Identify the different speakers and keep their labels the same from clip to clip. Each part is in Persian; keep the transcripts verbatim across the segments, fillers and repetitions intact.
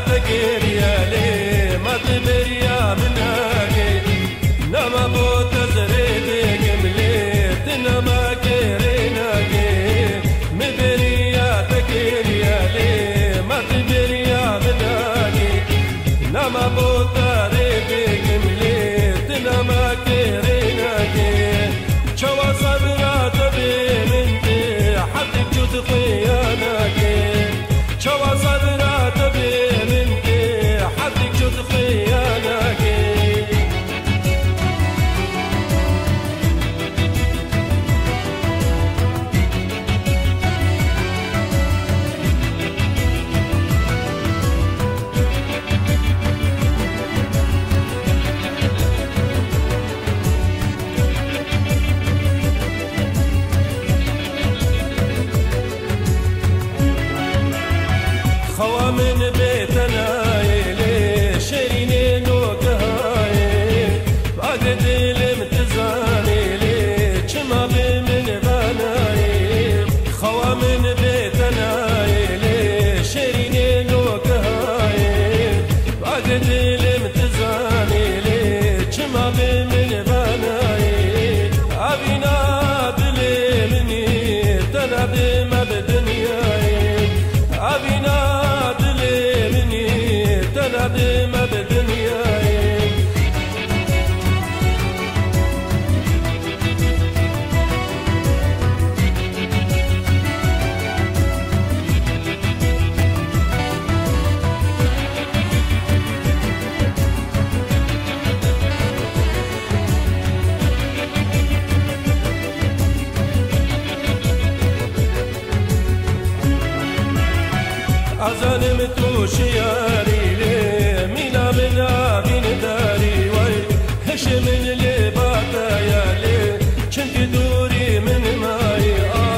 Speaker 1: ظالم تو شیاری لی مینا منا بین داری وای هش من لباتا یالی چنگ دوری من مای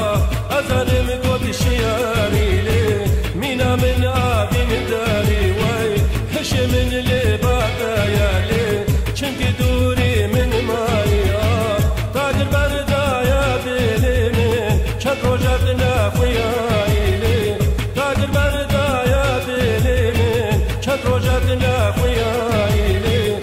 Speaker 1: آه ظالم تو شیاری لی مینا منا بین داری وای هش من لباتا یالی چنگ دوری من مای آه تاجر بردایا بیلی من چند روزت نخویایی روجتنا خويايلي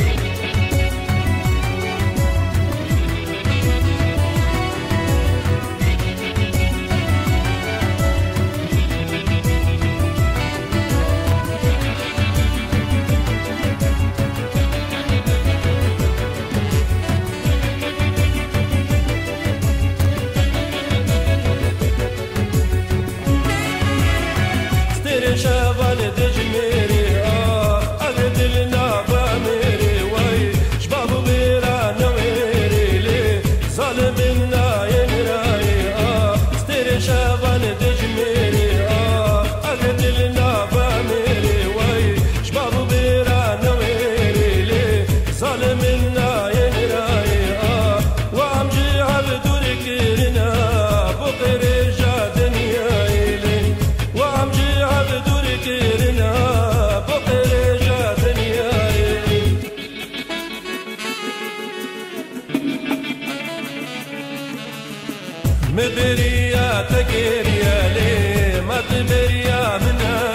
Speaker 1: ستير شافال دجميري مبريا تكيريا لي ما تبريا منها